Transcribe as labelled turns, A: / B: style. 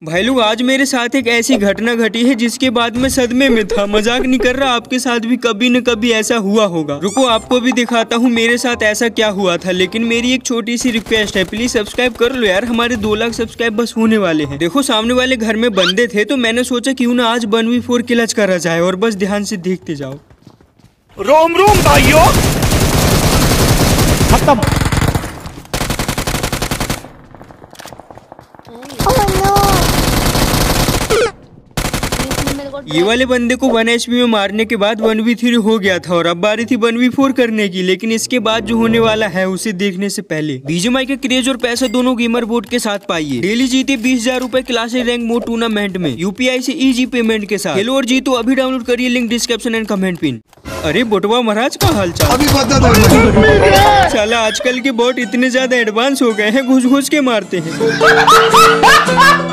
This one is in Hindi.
A: भाई लोग आज मेरे साथ एक ऐसी घटना घटी है जिसके बाद मैं सदमे में था। मजाक नहीं कर रहा, आपके साथ भी कभी न कभी ऐसा हुआ होगा। रुको आपको भी दिखाता हूँ मेरे साथ ऐसा क्या हुआ था। लेकिन मेरी एक छोटी सी रिक्वेस्ट है, प्लीज सब्सक्राइब कर लो यार, हमारे 2 लाख सब्सक्राइब बस होने वाले हैं। देखो सामने वाले घर में बंदे थे तो मैंने सोचा क्यों ना आज 1v4 क्लच करा जाए, और बस ध्यान से देखते जाओ।
B: रोम रोम भाइयों, खत्म।
A: ये वाले बंदे को 1 HP में मारने के बाद 1v3 हो गया था और अब बारी थी 1v4 करने की। लेकिन इसके बाद जो होने वाला है उसे देखने से पहले बीजीएमआई के क्रेज और पैसा दोनों गेमर बोर्ड के साथ पाइए। डेली जीते 20,000 रूपए क्लासिक रैंक मोड टूर्नामेंट में यूपीआई से इजी पेमेंट के साथ। खेलो और जीतो, अभी डाउनलोड करिए, link description and comment pin. अरे बोटवा महाराज का हालचाल। साला आजकल के बॉट इतने ज्यादा एडवांस हो गए हैं, घुस घुस के मारते हैं।